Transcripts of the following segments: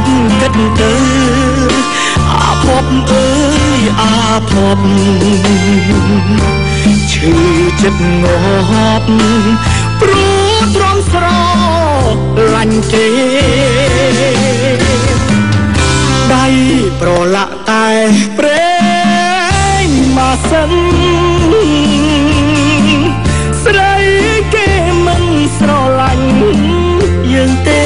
គិតទៅអាភពអើយអាភពឈឺចិត្តងាប់ព្រោះទ្រាំស្រឡាញ់គេដៃប្រឡាក់តែព្រេងមកសិនស្រីគេមិនស្រឡាញ់យើងទេ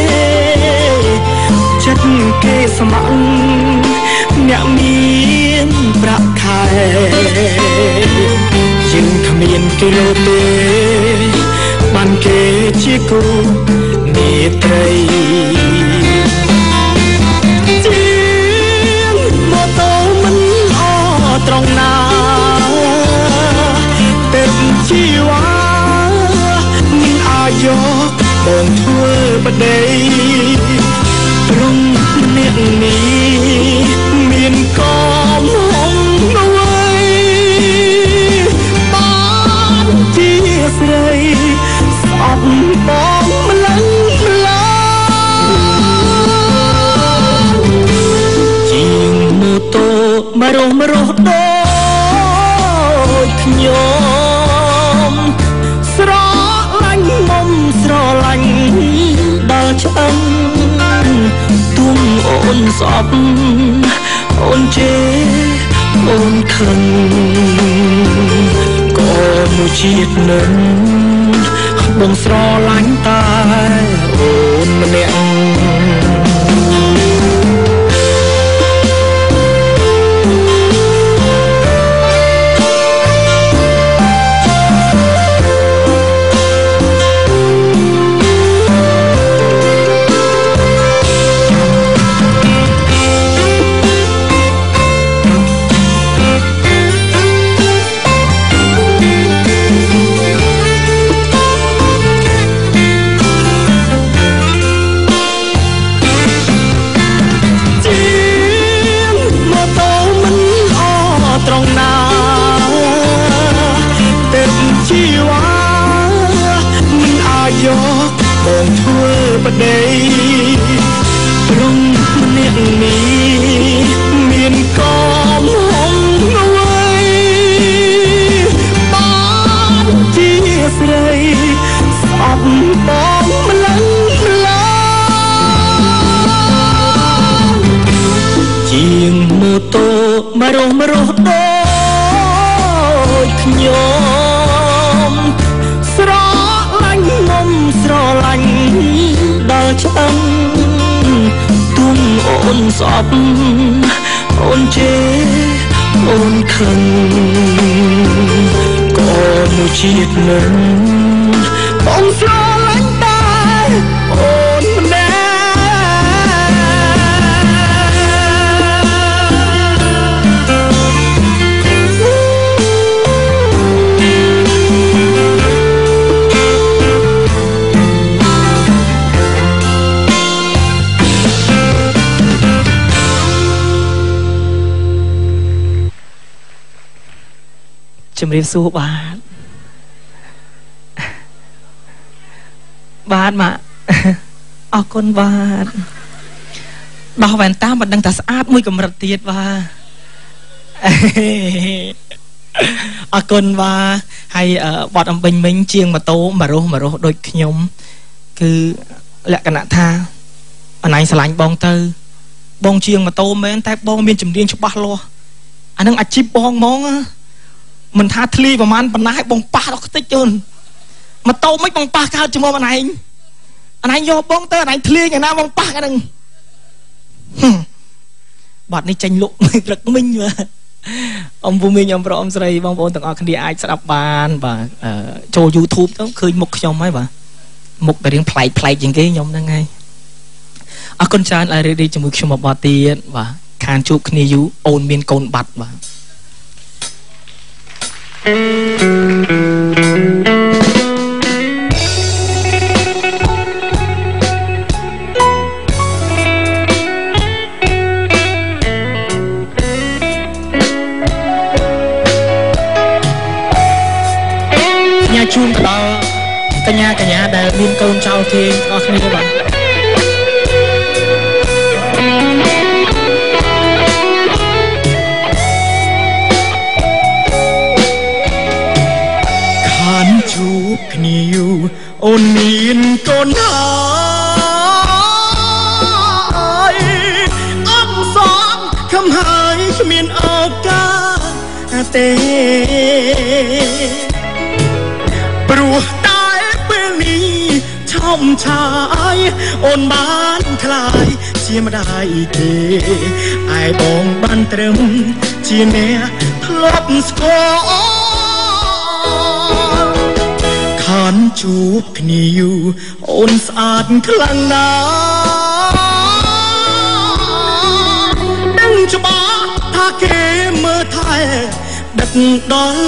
ចិត្តគេស្ម័គ្រអ្នកមានប្រាក់ខែយើងគ្មានគេលោទេបានគេជាគូមេត្រីជាងម៉ូតូមិនអត្រង់ណាទេជីវ៉ាមិនអាចយកបងធ្វើបដីត្រង់អ្នកនេះមានកមហងអ្វីបានជាស្រីស្អប់បងម្លឹងម្លងជាងម៉ូតូមករស់ដូចខ្ញុំស្រឡាញ់មុំស្រឡាញ់ដល់ឆ្អឹងទុំអូនស្អប់អូនជេរអូនខឹងក៏មួយជាតិនឹងបងស្រឡាញ់តែអូនម្នាក់បងធ្វើបដីត្រង់ម្នាក់នេះមានកមហងអ្វីបានជាស្រីស្អប់បងម្លឹងម្លងជាងម៉ូតូមករស់ដូចខ្ញុំស្រឡាញ់មុំស្រឡាញ់ដល់ឆ្អឹងទុំអូនស្អប់អូនជេរអូនខឹងក៏មួយជាតិនឹងបងស្រឡាញ់តែអូនម្នាក់ជំរាបសួរបាទមកអរគុណបាទដោះវ៉ែនតាមិនដឹងថាស្អាតមួយកម្រិតទៀតបាទអរគុណបាទហើយបត់អំបញ្ញមិញជាងម៉ូតូមករស់ដូចខ្ញុំគឺលក្ខណៈថាអណៃស្រឡាញ់បងទៅបងជាងម៉ូតូមែនតែបងមានជំនាញច្បាស់លាស់អានឹងអាជីពបងហ្មងមិនថាធ្លីប្រហែលប៉ុណ្ណាឲ្យបងប៉ះដល់ខ្ទេចជូនម៉ូតូមិនបងប៉ះកើតជាមួយអណៃយកបងទៅអណៃធ្លីយ៉ាងណាបងប៉ះអានឹងបាត់នេះចេញលក់ព្រឹកមិញបាទអំពូមីងអំប្រុសអំស្រីបងប្អូនទាំងអស់គ្នាអាចស្ដាប់បានបាទចូល YouTube ទៅឃើញមុខខ្ញុំហើយបាទមុខតែរៀងប្លែកជាងគេខ្ញុំហ្នឹងហើយអរគុណច្រើនឲ្យរីករាយជាមួយខ្ញុំមកបទទៀតបាទខានជួបគ្នាយូរអូនមានកូនបាត់បាទជូនទៅដល់កញ្ញាដែលមានកូនចៅគេអស់គ្នាបាទំហើយគ្មានឱកាសទេព្រោះតែពេលនេះឆំឆាយអូនបានខ្លាយជាម្ដាយគេឯបងបានត្រឹមជាអ្នកធ្លាប់ស្គាល់ខានជួបគ្នាយូរអូនស្អាតខ្លាំងណាស់ដឹងច្បាស់ថាគេមើលថែដឹកដល់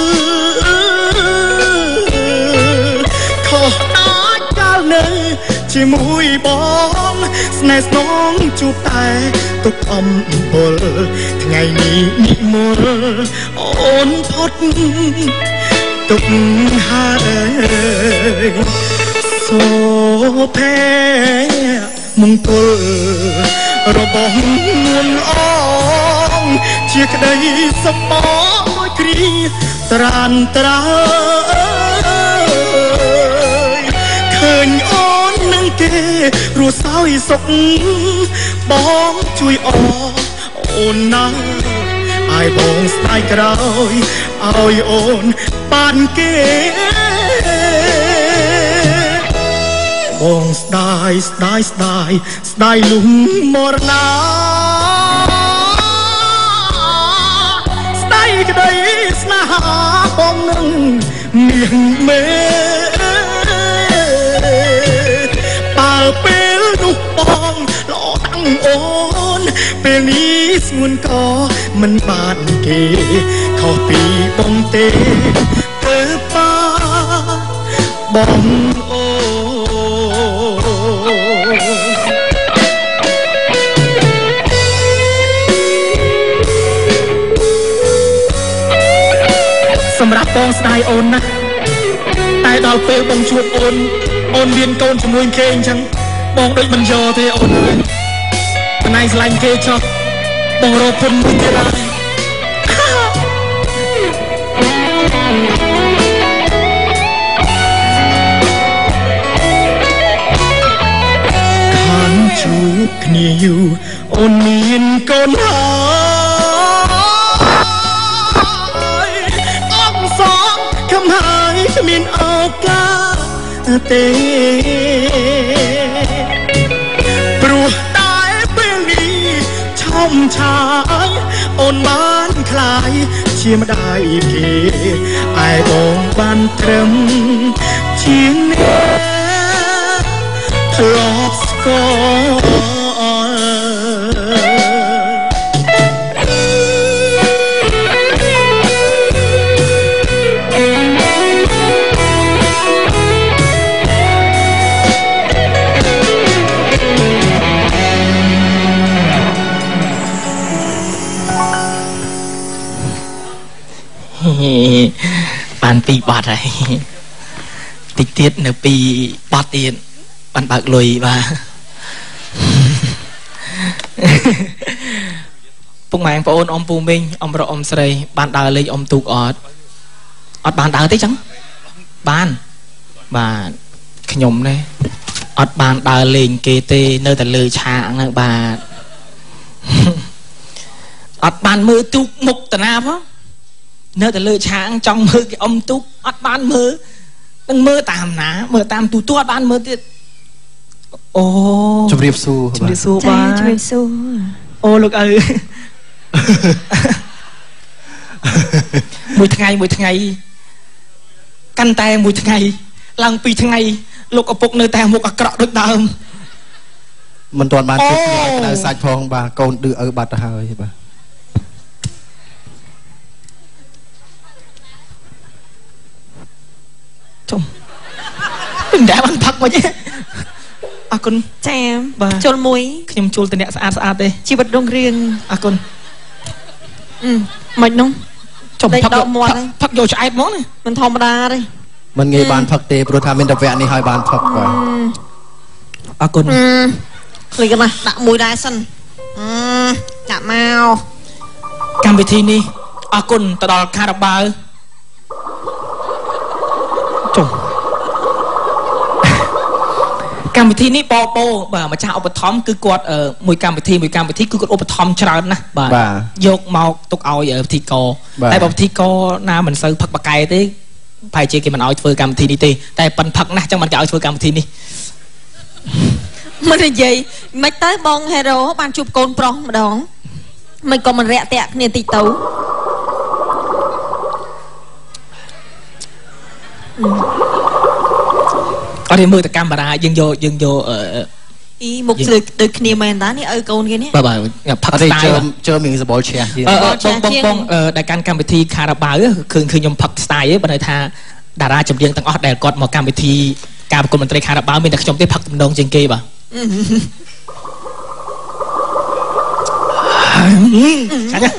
ខុសដាច់កាលនៅជាមួយបងស្នេហ៍ស្នងជួបតែទុកអំពលថ្ងៃនេះនិមន្តអូនផុតទុកហើយសូភែមង្គលរបស់នួនអងជាក្តីសុខមួយគ្រីត្រានត្រើយឃើញអូននឹងគេរស់សោយសុខបងជួយអអូនណាឲ្យបងស្ដាយក្រោយឲ្យអូនបានគេបងស្ដាយស្ដាយស្ដាយស្ដាយលុះមរណាស្ដាយក្តីស្នេហាបងនឹងមាសមេបើពេលនោះបងល្អតាំងអូនពេលនេះស្ងួនក៏មិនបានគេខុសពីបងទេធ្វើបាបងអូសម្រាប់បងស្ដាយអូនណាតែដល់ពេលបងជួបអូនមានកូនជាមួយគេអញ្ចឹងបងដូចមិនយកទេអូនអើយម្នាក់ស្រឡាញ់គេចុះបងរកពុនមួយទៀតហើយខានជួបគ្នាយូរអូនមានកូនហើយអបសងខំហើយគ្មានឱកាសទេព្រោះតែពេលនេះឆំឆាយអូនបានខ្លាយជាម្ដាយគេឯបងបានត្រឹមជាអ្នកធ្លាប់ស្គាបានពីបាត់ហើយតិចទៀតនៅពីបាត់ទៀតបានបើកលុយបាទពុកម៉ែបងប្អូនអ៊ំពូមីងអ៊ំរកអ៊ំស្រីបានដើរលេងអ៊ំទូកអត់បានដើរទេចឹងបានខ្ញុំនេះអត់បានដើរលេងគេទេនៅតែលើឆាកហ្នឹងបាទអត់បានមើលទូកមុខតាណាផងនៅតែលើឆាងចង់មើលគេអ៊ំទូកអត់បានមើលនឹងមើលតាមណាមើលតាមទូអត់បានមើលទៀតអូជំរាបសួរបាទជំរាបសួរអូលោកឪមួយថ្ងៃកាន់តែមួយថ្ងៃឡើង2ថ្ងៃលោកឪពុកនៅតែមុខអាក្រក់ដូចដើមមិនទាន់បានជួបគ្នាក្តៅសាច់ផងបាទកូនឌឺឪបាត់ទៅហើយបាទជុំមិនដែលបានផឹកមកទេអរគុណចាបាទជុលមួយខ្ញុំជុលតែអ្នកស្អាតទេជីវិតរុងរឿងអរគុណមិននោះចុំផឹកយកឆ្អែតមកណាមិនធម្មតាទេមិនងាយបានផឹកទេព្រោះថាមានតែវគ្គនេះហើយបានផឹកបាទអរគុណឃើញណាដាក់មួយដែរសិនចាក់មកកម្មវិធីនេះអរគុណទៅដល់ខារ៉ាបាវចុះកម្មវិធីនេះប៉ប៉បាទម្ចាស់ឧបត្ថម្ភគឺគាត់មួយកម្មវិធីគឺគាត់ឧបត្ថម្ភច្រើនណាស់បាទយកមកទុកឲ្យពិធីករតែបើពិធីករណាមិនសូវផឹកបកែទេប្រហែលជាគេមិនឲ្យធ្វើកម្មវិធីនេះទេតែប៉ិនផឹកណាស់ចឹងមិនគេឲ្យធ្វើកម្មវិធីនេះមិននិយាយមិនទៅបងហេរ៉ូបានជួបកូនប្រុសម្ដងមិនក៏មិនរាក់តាក់គ្នាតិចទៅអត់ទេមើលតែកាមេរ៉ាយើងយកអ៊ីមុខស្លឹកដូចគ្នាមែនតានេះឪកូនគេនេះបាទផឹកស្ទាយជើមមានសបល់ឈះទៀតបងដែលកាន់កម្មវិធីខារ៉ាបាវឃើញខ្ញុំផឹកស្ទាយបើន័យថាតារាចម្រៀងទាំងអស់ដែលគាត់មកកម្មវិធីការប្រគំតន្ត្រីខារ៉ាបាវមានតែខ្ញុំទេផឹកទំនងជាងគេបាទចាញ់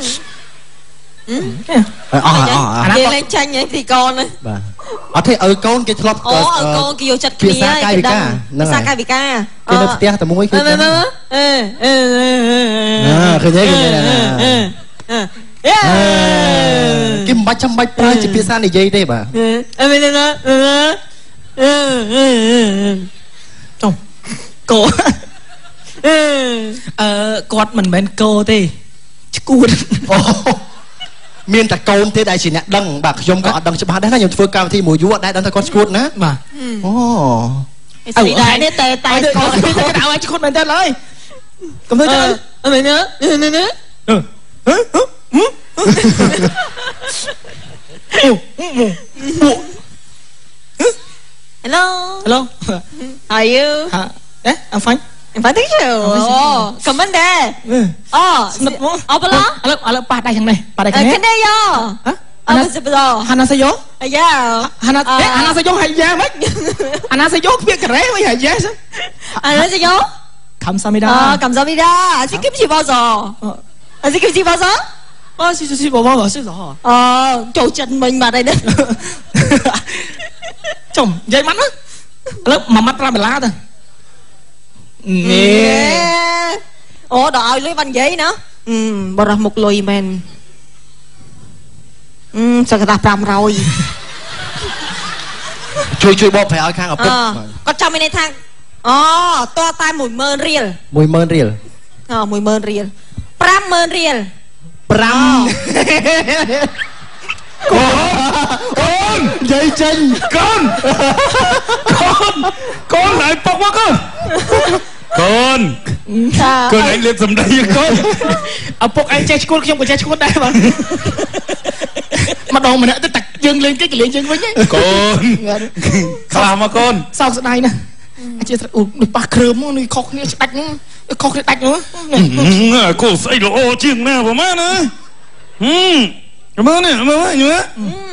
គេលេងចាញ់ឯទីកូនណាបាទអត់ទេឲ្យកូនគេធ្លាប់អូឲ្យកូនគេយកចិត្តគ្នាភាសាកាយវិការភាសាកាយវិការគេនៅផ្ទះតែមួយគឺឃើញទេគេមិនបាច់ចាំបាច់ប្រើជាភាសានិយាយទេបាទចុំកោគាត់មិនមែនកោទេឈួតអូមានតែកូនទេដែលជាអ្នកដឹងបាទខ្ញុំក៏អត់ដឹងច្បាស់ដែរណាខ្ញុំធ្វើកម្មវិធីមួយយូរអត់ដែរដឹងថាគាត់ឈួតណាបាទអូស្រីដែរនេះតែកូនគេទៅឲ្យឈួតមែនតើឡើយកុំទៅមែនណាHello Hello How are you I'm fine I'm fine thank you Come on there ស្និទ្ធមកអបឡឥឡូវប៉ះដៃខាងនេះប៉ះដៃខាងនេះខាងនេះយោអបសិបដោហាណាសាយ៉ូអាយ៉ាហាណាសាយ៉ូហើយយ៉ាហ្មិចហាណាសាយ៉ូគ្មានការ៉េវិញហើយយ៉ាហាណាសាយ៉ូខំសាមីដាខំសាមីដាអាស៊ីគីមជីបោសអាស៊ីគីមជីបោសស៊ីបោស៊ីសចូលចិត្តមិញបាត់ហើយនេះចំនិយាយម៉ាត់ណាឥឡូវមួយម៉ាត់5ដុល្លារទៅអូដល់ឲ្យលុយបាននិយាយណាបរោះមុខលុយមែនសកតា500 ជួយបកប្រែឲ្យខាងឪពុកគាត់ចាំមានន័យថាតើតែ10000រៀល 10000រៀល 10000រៀល50000រៀលអូននិយាយចេញកូនហើយពុកមកកូនឯងលេបសម្ដីកូនឪពុកឯងចេះឈួតខ្ញុំក៏ចេះឈួតដែរបាទម្ដងម្នាក់ទៅតែយើងលេងគេក៏លេងយើងវិញកូនខ្លាមកកូនសោកស្ដាយណាស់អាចនេះប៉ះគ្រើមនេះខុសគ្នាស្ដាច់ខុសគ្នាដាច់ហ្នឹងគោស្អីល្អជាងណាប្រហែលណាមើលនេះមើលញ៉ា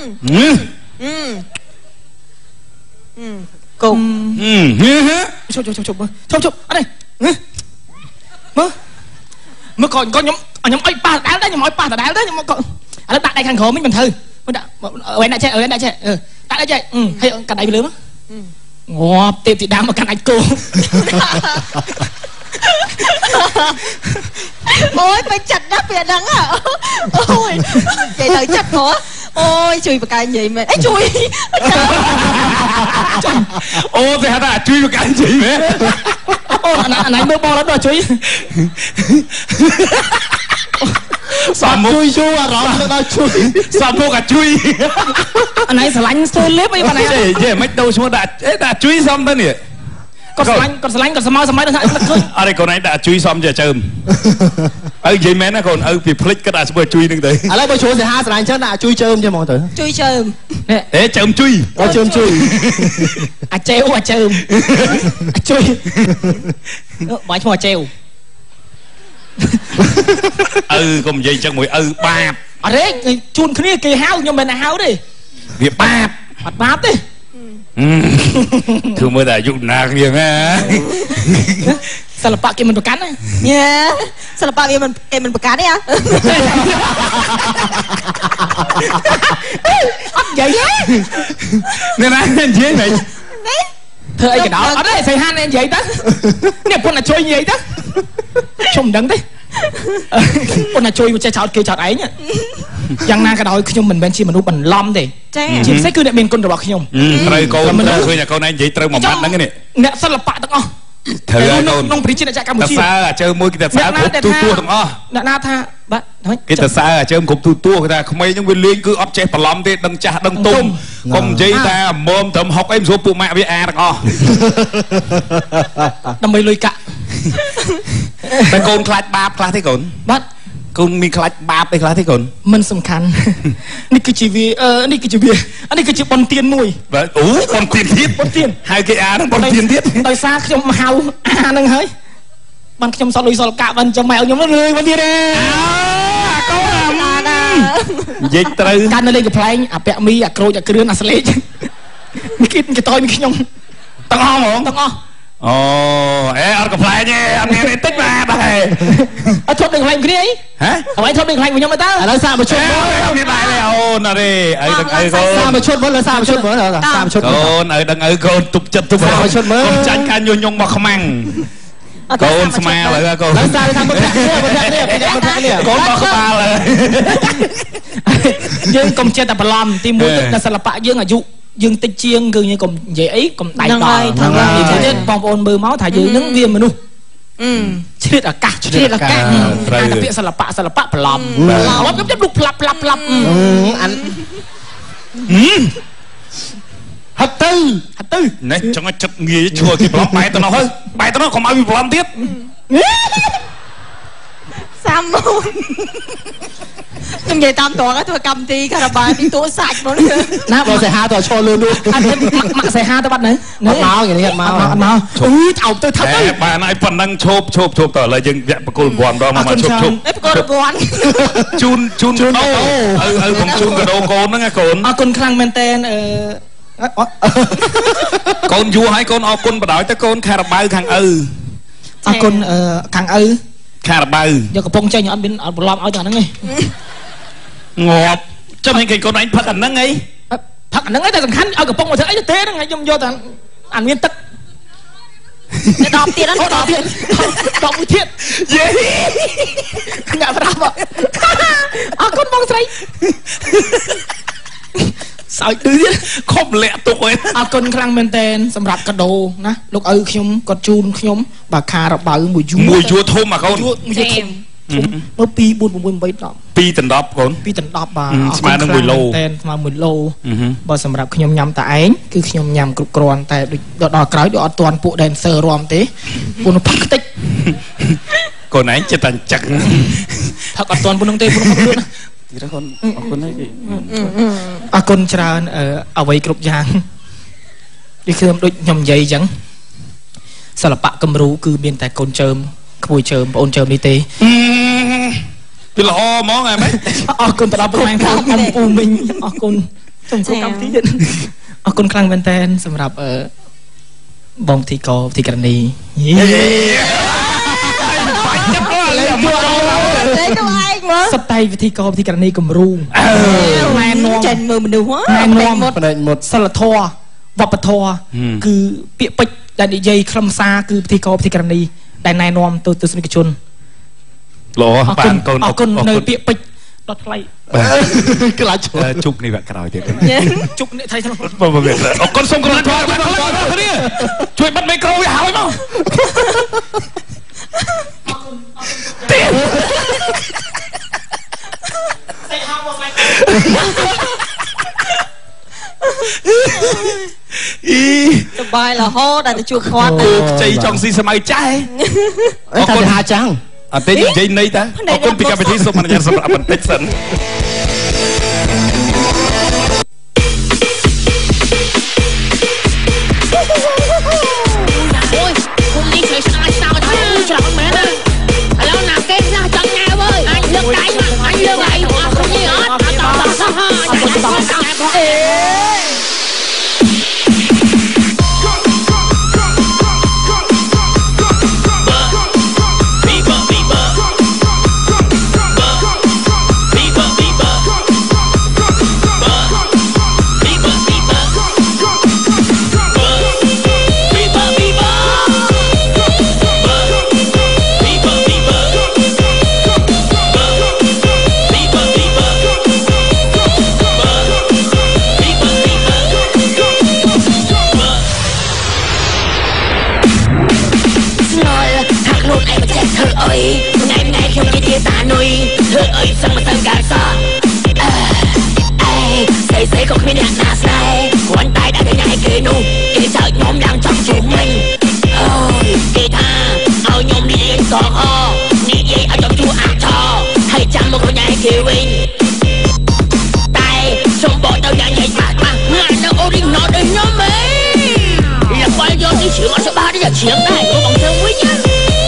កុំជប់អត់ទេមើលកូនខ្ញុំអុយប៉ះដដែលដែរខ្ញុំអុយប៉ះដដែលដែរខ្ញុំមកឥឡូវដាក់ដៃខាងក្រោមមិនត្រូវមើលដាក់អើយដាក់ចេះដាក់ដៃចេះហើយកាត់ដៃពីលើមកងាប់ទេពធីតាមកកាត់អាចគោអូយពេញចិត្តណាស់ពេលហ្នឹងអូយនិយាយទៅចិត្តព្រោះអូយជួយបកាយនិយាយមែនអីជួយអូគេហៅថាជួយបកាយនិយាយមែនអូអាណៃមើលបងដល់ជួយសំជួយជួយអារម្មណ៍ដល់ជួយសំមុខអាជួយអាណៃស្រឡាញ់ស្ទើរលេបអីបងណាយេមិនដូរឈ្មោះដាក់ជួយសំទៅនេះគាត់ស្រឡាញ់គាត់សម័យដល់ថាអត់ឃើញអរេកូនឯងដាក់ជួយសំជាចើមឪនិយាយមែនណាកូនឪពីភ្លេចគាត់ដាក់ឈ្មោះជួយនឹងទៅឥឡូវបើជួយសាហាស្រឡាញ់ចឹងដាក់ជួយចើមចឹងហ្មងទៅជួយចើមហេចើមជួយចើមជួយអាចេវអាចើមជួយបាយឈ្មោះអាចេវកុំនិយាយចឹងមួយឪបាបអរេជូនគ្នាគេហៅខ្ញុំមិនហៅទេវាបាបអត់បាបទេគឺមើលតែអាយុណាគ្នាណាសិល្បៈគេមិនប្រកាន់ណាសិល្បៈវាមិនគេមិនប្រកាន់ទេអត់និយាយនេះណានិយាយមែនធ្វើអីក៏ដោយអត់ទេសៃហាននិយាយទៅនេះពុនតែជួយនិយាយទៅខ្ញុំមិនដឹងទេពុនតែជួយចេះចោតគេចោតឯងយ៉ាងណាក៏ដោយខ្ញុំមិនមែនជាមនុស្សបន្លំទេជាពិសេសគឺអ្នកមានគុណរបស់ខ្ញុំត្រូវកូនត្រូវឃើញកូនឯងនិយាយត្រូវមួយម៉ាត់ហ្នឹងនេះអ្នកសិល្បៈទាំងអស់ត្រូវហើយកូនក្នុងប្រជាជាតិកម្ពុជាតើសើជើមួយគេតើសើគ្រប់ទូទាំងអស់អ្នកណាថាបាទគេតើសើជើគ្រប់ទូគេថាក្មេងហ្នឹងវាលេងគឺអត់ចេះបន្លំទេដឹងចាស់ដឹងទុំកុំនិយាយថាមុំត្រឹមហុកអីមិនស្រួលពួកម៉ាក់វាអាទាំងអស់ដើម្បីលុយកាក់តែកូនខ្លាចបាបខ្លះទេកូនបាទកូនមានខ្លាចបាបអីខ្លះទេកូនមិនសំខាន់នេះគឺជាវានេះគឺជាវានេះគឺជាបុណ្យទានមួយបាទអូបុណ្យទានទៀតបុណ្យទានហើយគេអាហ្នឹងបុណ្យទានទៀតដោយសារខ្ញុំហៅអាហ្នឹងហើយបានខ្ញុំសល់លុយសល់កាក់បានចាំម៉ែខ្ញុំលឿនមកទៀតទេកូននិយាយត្រូវកាន់នៅលេងកំ pl ែងអាពាក់មីអាក្រូចអាគ្រឿនអាស្លេកមីគិតគេតយមីខ្ញុំទាំងអស់ហ្មងទាំងអស់អូអេអត់កំ pl ែងទេអត់មានតិចបាទដែរអត់ធប់នឹងខ្លាញ់គ្នាអីហ៎អ្វីធប់នឹងខ្លាញ់ខ្ញុំទៅឥឡូវសាមកជុំមានដែរអូនអរេអីដឹងអីកូនសាមកជុំមើលសាមកជុំមើលសាមកជុំកូនអើដឹងអើកូនទុបចិត្តទុបសាមកជុំមើលកុំចាញ់ការញុះញង់មកខ្មាំងកូនស្មាលើកូនហើយសារថាមកនេះកូនមកក្បាលយើងកុំចិត្តតែបន្លំទីមួយទឹកសិល្បៈយើងអាយុយើងតិចជាងគឺយើងកុំនិយាយអីកុំដៃដល់ទៀតបងប្អូនមើលមកថាយើងនឹងវាមនុស្សឆ្លៀតអាកាសឆ្លៀតអាកាសតែពាក្យសិល្បៈបន្លំខ្ញុំលុកផ្លាប់អានហត់ទៅនេះចង់ឲ្យចិត្តងាយឈួរគេបន្លំបែកទៅនោះហើបែកទៅនោះកុំឲ្យវាបន្លំទៀតសាមខ្ញុំនិយាយតាមតងធ្វើកម្មវិធីការាបាលពីតួសាច់មកណាបងសេហាទៅឈរលឿនលឿនអត់ម៉ាក់សេហាទៅបាត់នៅមកយ៉ាងនេះមកអត់មកអូយថោកទៅថោកទៅបានឲ្យប៉ុណ្ណឹងឈប់តើឥឡូវយើងវគ្គបកគលពាន់ដងមកឈប់បកគលពាន់ជូនអូខ្ញុំជូនកដោកូនហ្នឹងកូនអរគុណខ្លាំងមែនតើកូនយួរឲ្យកូនអរគុណបដ ாய் ទៅកូនខារបៅខាងឪអរគុណខាងឪខារបៅយកកំប៉ុងចេញអត់មានអត់បន្លំឲ្យទាំងហ្នឹងឯងងាប់ចាំឲ្យកូនឯងផឹកអាហ្នឹងអីផឹកអាហ្នឹងឯងតែសំខាន់ឲ្យកំប៉ុងមកធ្វើអីទៅទេហ្នឹងខ្ញុំយកតែអាមានទឹកដល់ទៀតដល់ទៀតដល់មួយទៀតយេញ៉ាំប្រាប់អរគុណបងស្រីសើចឌឺទៀតខំលាក់ទុកឯងអរគុណខ្លាំងមែនតើសម្រាប់កាដូណាលោកឪខ្ញុំគាត់ជូនខ្ញុំបើខារបៅមួយយួរធំអាកូនមួយយួរធំមើល2 4 6 8 10 2 10កូន 2 10បាទស្មើនឹង1គីឡូតែស្មើ1គីឡូបើសម្រាប់ខ្ញុំញ៉ាំតែឯងគឺខ្ញុំញ៉ាំគ្រប់គ្រាន់តែដូចដល់ក្រោយដូចអត់ទាន់ពួក dancer រាំទេពួកនោះផឹកតិចកូនឯងចិត្តតែចឹកផឹកអត់ទាន់ពួកនោះទេពួកនោះផឹកលឿនទៀតកូនអរគុណហើយគេអរគុណច្រើនអ្វីគ្រប់យ៉ាងដូចខ្ញុំដូចខ្ញុំនិយាយអញ្ចឹងសិល្បៈគំរូគឺមានតែកូនជើមក្មួយជើមបងអូនជើមនេះទេពីល្អហ្មងហ៎ម៉េចអរគុណទៅដល់ប្រមាណខ្ញុំអំពូមីងអរគុណសូមគោកម្មវិធីទៀតអរគុណខ្លាំងមែនតើសម្រាប់បងទីកោទីករណីសតៃវិធីកោវិធីករណីគំរូណែនាំចេញមើលមនុស្សណែនាំផ្នែកមុតសិលធម៌វប្បធម៌គឺពាក្យពេចន៍ដែលនិយាយខ្លឹមសារគឺវិធីកោវិធីករណីដែលណែនាំទៅទស្សនិកជនល្អបានកូនអរគុណនៅពាក្យពេចន៍ដល់ថ្លៃខ្លាចជុកនេះវគ្គក្រោយទៀតជុកនេះថៃអរគុណសូមគោរពគ្នាជួយបិទមីក្រូវាហើយមកទៀតសបាយរហូតដល់ទៅជួបគាត់ខ្ចីចង់ស៊ីសម័យចាស់អរគុណថាចាំងអត់ទេនិយាយន័យតាអរគុណពីកម្មវិធីសូមអនុញ្ញាតសម្រាប់បន្តិចសិនអូយគុំនេះជួយស្អាតស្អាតទៅច្រើនមែនណាឥឡូវណាគេខ្លះចង់ញ៉ាំអើយអញលើកដៃមកអញលើកដៃអត់គ្រប់នេះអត់អត់សោះអេអហើយសឹងមិនទៅកាសស្អីស្អីក៏គ្មានអ្នកណាស្នេហ៍គ្រាន់តែដាក់ញ៉ៃគេនោះគេចោទខ្ញុំយ៉ាងចង់ជួបមិញអូយគេថាឲ្យខ្ញុំនិយាយសងអនិយាយឲ្យចង់ជួបអាឆហើយចាំមកញ៉ៃគេវិញតែសូមบอกទៅយ៉ាងញ៉ៃបាក់ងាយនៅអូរីណូដូចខ្ញុំហីយ៉ាប់យកទីជឿអត់ស្បាដូចយ៉ាងជឿដែរក៏បងធ្វើវិញណា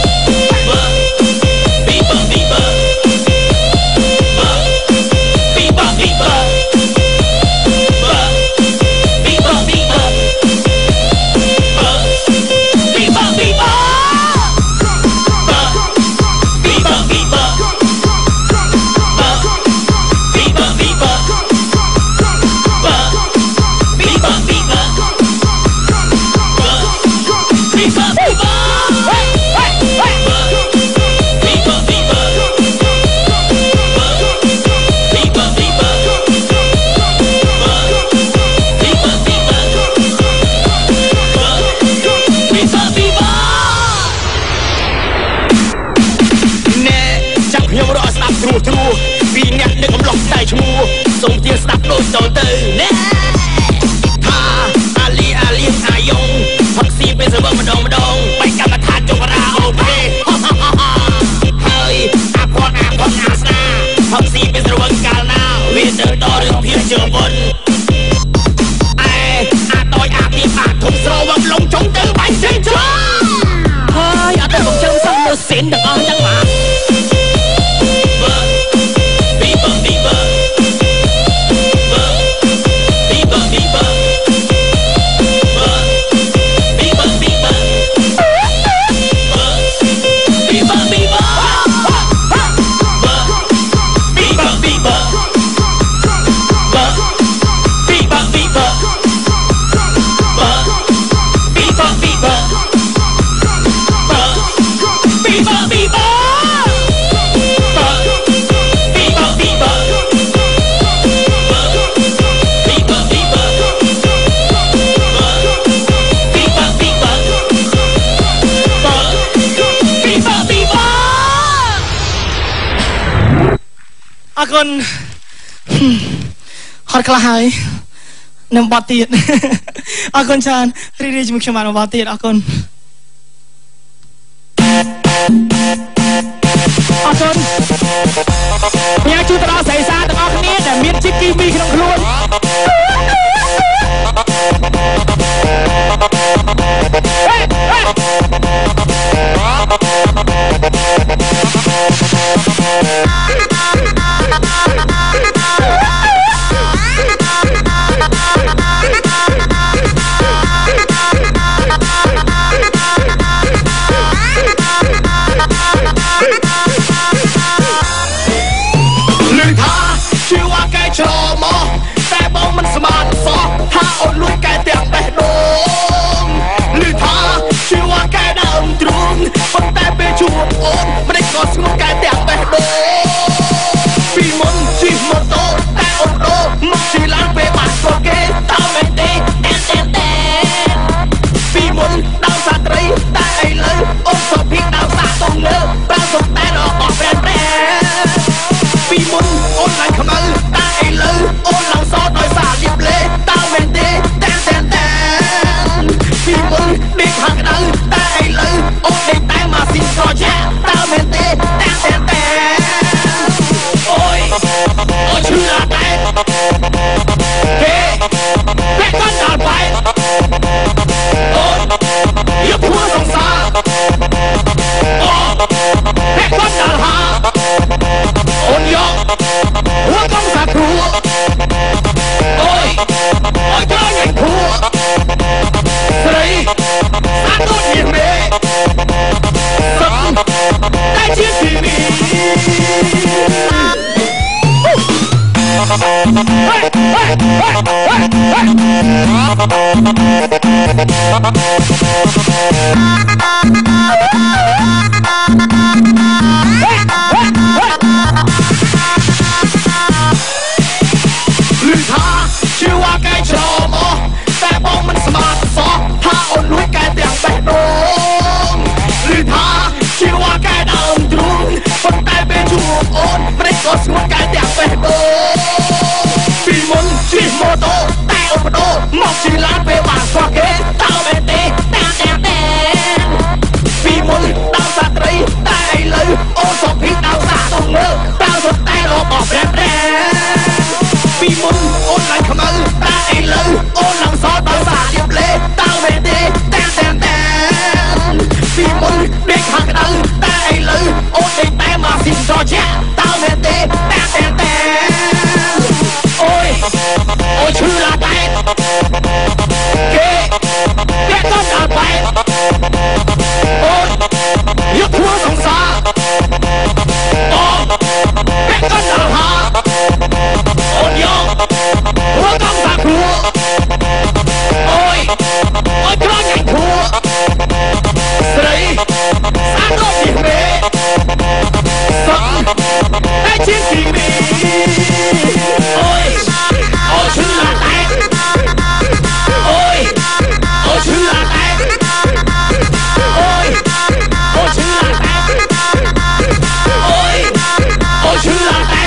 ពីអ្នកនឹងកំឡុងតែឈ្មោះសូមជាស្ដាប់ដូចតទៅណែថាអាលីអាយងផឹកស៊ីពេលសើម្ដងបែកកម្មដ្ឋានចុងរាអូខេហើយអាផនអាស្នាផឹកស៊ីពេលសើកាលណាវាទៅដល់រឿងភាពជឿមុនអាតយអាពីអាធំស្រវឹងលងចុងទៅបាញ់ចេញចោលហើយអត់ទៅមកជើងសោះមើលសិនទាំងអស់ទាំងមកអរគុណហត់ខ្លះហើយនឹងបត់ទៀតអរគុណច្រើនរីករាយជាមួយខ្ញុំបានបត់ទៀតអរគុណអរគុណញ៉ាំជួយទៅដល់ស្រីសាទាំងអស់គ្នាដែលមានជាតិគីមីក្នុងខ្លួនតែបងមិនស្មានសោះថាអូនលួចកែទាំងបេះដូងឮថាជាវ៉ាកែដើមទ្រូងប៉ុន្តែពេលជួបអូនមិនได้ក៏ស្ងួនកែទាំងបេះដូងពីមុនជិះម៉ូតូតែអូនដូរមកជិះឡានពេលបាត់ក៏គេតើមិនទេតែពីមុនដើមសាត្រីតែឥឡូវអូនសុភីដើមសាតុងលើប្រើសុំតែរកអស់ប្រែពីមុនអូនឡើងខ្មៅតែឥឡូវអូនឡើងសដោយសារលៀបលេតើមែនទេតែពីមុនដេកខាងក្តៅតែឥឡូវអូនដេកតែម៉ាស៊ីនស្រជាតើមែនទេតែអូយឈឺអាតែគេបែកកណ្ដាលបែកអូនយកព្រោះសង្សារអូបែកកណ្ដាលហាអូនយកหัวกำสักครัวโอ้ยเจ้าอย่างครัวใส่สาธุยิ่งเมย์สักได้เชื่อทีวีชื่อว่าแกชอบแต่บอกมันสมาร์ทซอถ้าอ่อนลุยแกเตียงแบกโดงหรือถ้าชื่อว่าแกดำดรุงคนแต่เป็นชูโอนไม่ได้ក៏ស្ងួតកាយទាំងបេះដូងពីមុនជិះម៉ូតូតែអូបដូមកជិះឡានពេលបានស្គាល់គេតើមែនទេតែពីមុនដល់សាត្រីតែឥឡូវអូនសុំភីដល់សាទៅមើលតើសុទ្ធតែរកអបប្រែពីមុនអូនឡើងខ្មៅតែឥឡូវអូនឡើងសដល់សាទៀបលេតើមែនទេតែពីមុនដេកខាងក្តៅតែឥឡូវអូនដេកតែមកស៊ីត្រជាតើមែនទេតែអូយឈឺឡាតែគេក៏ដល់បែបអូនយកធ្វើសង្សារអូគេក៏ដល់ហាអូនយកធ្វើកំសាគ្រួអូយក្រញ៉ាញ់គ្រួស្រីសាក់លោកនេះមេសក់តែជាងពីមីអូយឈឺឡាតែអូយឈឺឡាតែអូឈឺឡាតែអូឈឺឡាតែ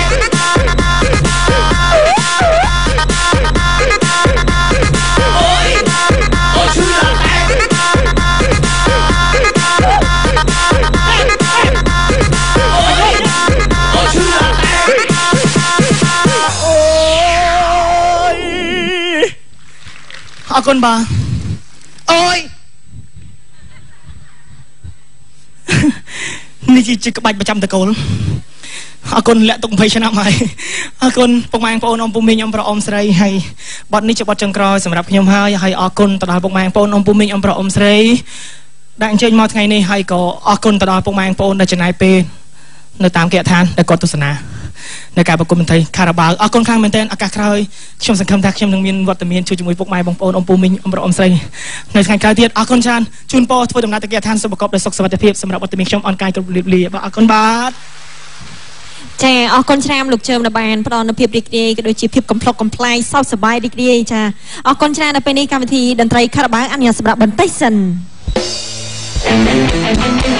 អរគុណបាទអូយនេះជាក្បាច់ប្រចាំតកូលអរគុណលាក់ទុក20ឆ្នាំហើយអរគុណពុកម៉ែបងប្អូនអ៊ំពូមីងអ៊ំប្រុសអ៊ំស្រីហើយបទនេះជាបទចុងក្រោយសម្រាប់ខ្ញុំហើយអរគុណទៅដល់ពុកម៉ែបងប្អូនអ៊ំពូមីងអ៊ំប្រុសអ៊ំស្រីដែលអញ្ជើញមកថ្ងៃនេះហើយក៏អរគុណទៅដល់ពុកម៉ែបងប្អូនដែលចំណាយពេលនៅតាមគេដ្ឋានដែលគាត់ទស្សនានៅការប្រគំតន្ត្រីខារ៉ាបាវអរគុណខ្លាំងមែនទែនឱកាសក្រោយខ្ញុំសង្ឃឹមថាខ្ញុំនឹងមានវត្តមានជួយជាមួយពុកម៉ែបងប្អូនអ៊ំពូមីងអ៊ំប្រុសអ៊ំស្រីនៅថ្ងៃក្រោយទៀតអរគុណច្រើនជូនពរធ្វើដំណើរទៅគេដ្ឋានសុខប្រកបដោយសុខសុវត្ថិភាពសម្រាប់វត្តមានខ្ញុំអនកាយគ្រប់លាបលាបាទអរគុណបាទចាអរគុណច្រើនលោកជើមដែលបានផ្ដល់នូវភាពរីករាយក៏ដូចជាភាពកំប្លុកកំប្លែងសោកសប្បាយរីករាយចាអរគុណច្រើនដល់ពេលនេះកម្មវិធីតន្ត្រីខារ៉ាបាវអនុញ្ញាតសម្រាប់បន្តិចសិន